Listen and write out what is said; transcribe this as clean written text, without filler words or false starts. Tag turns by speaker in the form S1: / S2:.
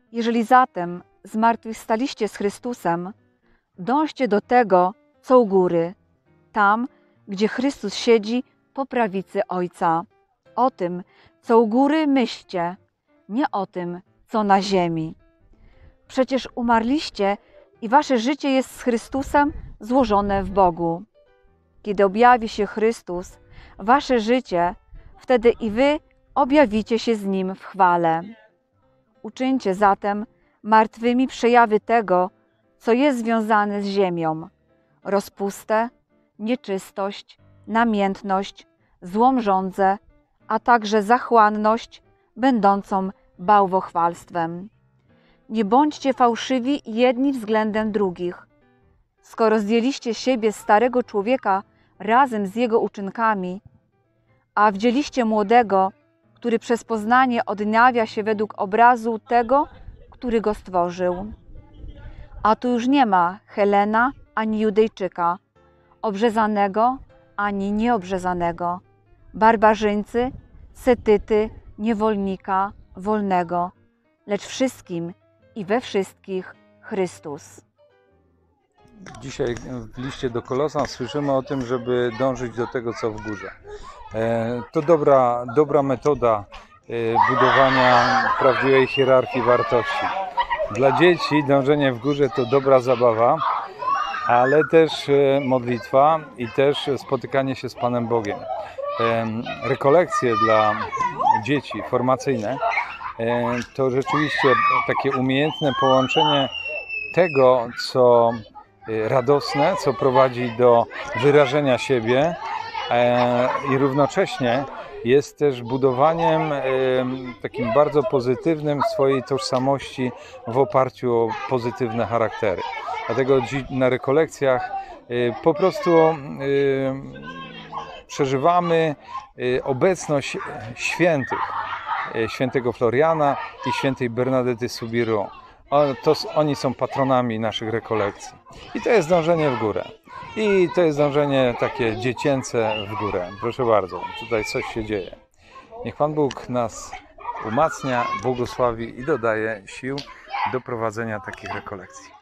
S1: Jeżeli zatem zmartwychwstaliście z Chrystusem, dążcie do tego, co u góry, tam, gdzie Chrystus siedzi po prawicy Ojca. O tym, co u góry, myślcie, nie o tym, co na ziemi. Przecież umarliście i wasze życie jest z Chrystusem złożone w Bogu. Kiedy objawi się Chrystus, wasze życie, wtedy i wy objawicie się z Nim w chwale. Uczyńcie zatem martwymi przejawy tego, co jest związane z ziemią: rozpustę, nieczystość, namiętność, złą żądzę, a także zachłanność, będącą bałwochwalstwem. Nie bądźcie fałszywi jedni względem drugich. Skoro zdjęliście siebie starego człowieka razem z jego uczynkami, a wdzieliście młodego, który przez poznanie odnawia się według obrazu tego, który go stworzył. A tu już nie ma Helena ani Judejczyka, obrzezanego ani nieobrzezanego, barbarzyńcy, Setyty, niewolnika, wolnego, lecz wszystkim i we wszystkich Chrystus.
S2: Dzisiaj w liście do Kolosan słyszymy o tym, żeby dążyć do tego, co w górze. To dobra metoda budowania prawdziwej hierarchii wartości. Dla dzieci dążenie w górze to dobra zabawa, ale też modlitwa i też spotykanie się z Panem Bogiem. Rekolekcje dla dzieci formacyjne to rzeczywiście takie umiejętne połączenie tego, co radosne, co prowadzi do wyrażenia siebie i równocześnie jest też budowaniem takim bardzo pozytywnym swojej tożsamości w oparciu o pozytywne charaktery. Dlatego na rekolekcjach po prostu przeżywamy obecność świętych, świętego Floriana i świętej Bernadety Soubirous. Oni są patronami naszych rekolekcji. I to jest dążenie w górę. I to jest dążenie takie dziecięce w górę. Proszę bardzo, tutaj coś się dzieje. Niech Pan Bóg nas umacnia, błogosławi i dodaje sił do prowadzenia takich rekolekcji.